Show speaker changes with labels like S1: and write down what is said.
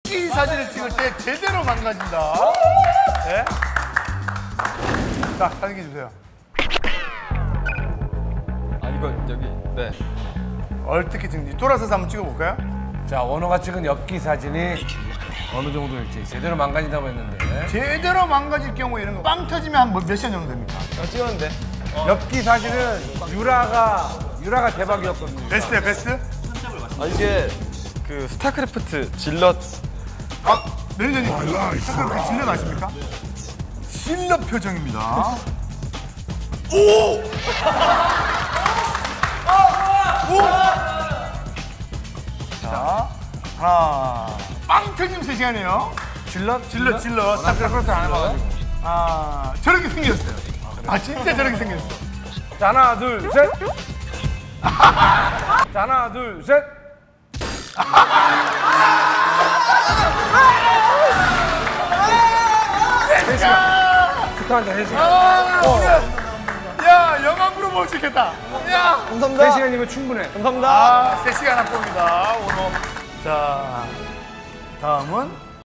S1: 엽기 사진을 찍을 때 제대로 망가진다. 네? 자, 사진기 주세요.
S2: 아, 이거 여기. 네.
S1: 얼떻게 찍는지 돌아서서 한번 찍어볼까요?
S3: 자, 원호가 찍은 엽기 사진이 어느 정도일지 제대로 망가진다고 했는데
S1: 제대로 망가질 경우에 이런 거 빵 터지면 한 몇 시간 정도 됩니까?
S2: 찍었는데.
S3: 엽기 사진은 유라가 대박이었거든요.
S1: 베스트야, 베스트?
S2: 아, 이게 그 스타크래프트 질럿.
S1: 아, 매니저님, 잠깐 그 질럿 아십니까? 질럿 표정입니다. 오! 오! 자, 하나, 빵 터짐 3시간이에요. 질럿? 스타크래프트 안 해봐가지고. 아, 저렇게 생겼어요. 아, 진짜 저렇게 생겼어.
S3: 자, 하나, 둘, 셋. 자, 하나, 둘, 셋. 축하한다, 3시간.
S1: 야, 영암으로 못 찍겠다. 야!
S3: 3시간이면 충분해.
S1: 아, 3시간 합법입니다, 오늘. 자, 다음은